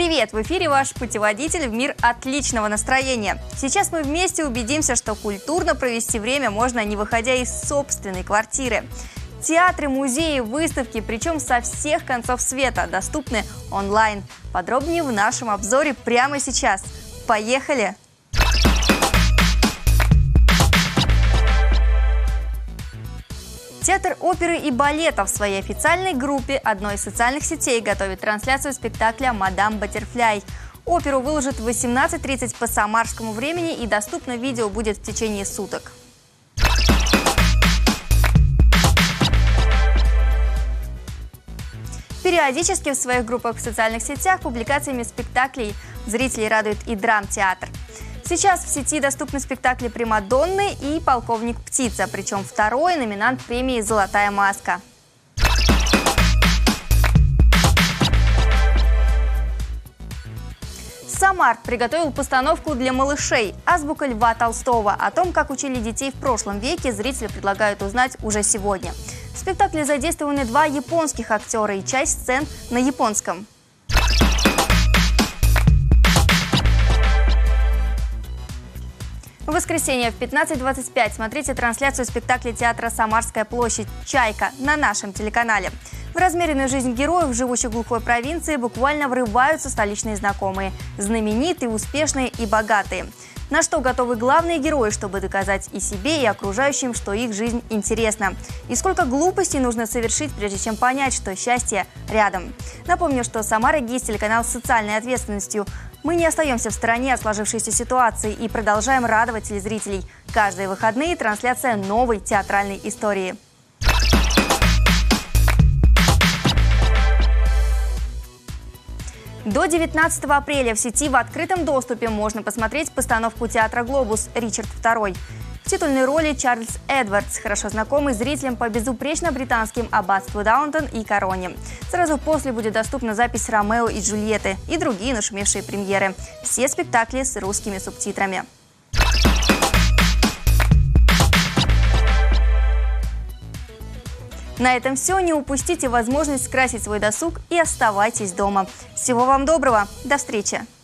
Привет! В эфире ваш путеводитель в мир отличного настроения. Сейчас мы вместе убедимся, что культурно провести время можно, не выходя из собственной квартиры. Театры, музеи, выставки, причем со всех концов света, доступны онлайн. Подробнее в нашем обзоре прямо сейчас. Поехали! Театр оперы и балета в своей официальной группе одной из социальных сетей готовит трансляцию спектакля «Мадам Баттерфляй». Оперу выложат в 18:30 по самарскому времени, и доступно видео будет в течение суток. Периодически в своих группах в социальных сетях публикациями спектаклей зрителей радует и драмтеатр. Сейчас в сети доступны спектакли «Примадонны» и «Полковник Птица», причем второй номинант премии «Золотая маска». Самарт приготовил постановку для малышей «Азбука Льва Толстого». О том, как учили детей в прошлом веке, зрители предлагают узнать уже сегодня. В спектакле задействованы 2 японских актера и часть сцен на японском. В воскресенье в 15:25 смотрите трансляцию спектакля театра «Самарская площадь» «Чайка» на нашем телеканале. В размеренную жизнь героев, живущих в глухой провинции, буквально врываются столичные знакомые. Знаменитые, успешные и богатые. На что готовы главные герои, чтобы доказать и себе, и окружающим, что их жизнь интересна. И сколько глупостей нужно совершить, прежде чем понять, что счастье рядом. Напомню, что «Самара ГИС» – телеканал с социальной ответственностью. Мы не остаемся в стороне от сложившейся ситуации и продолжаем радовать телезрителей. Каждые выходные трансляция новой театральной истории. До 19 апреля в сети в открытом доступе можно посмотреть постановку театра «Глобус» «Ричард II». В титульной роли Чарльз Эдвардс, хорошо знакомый зрителям по безупречно британским «Аббатству Даунтон» и «Короне». Сразу после будет доступна запись «Ромео и Джульетты» и другие нашумевшие премьеры. Все спектакли с русскими субтитрами. На этом все. Не упустите возможность скрасить свой досуг и оставайтесь дома. Всего вам доброго. До встречи.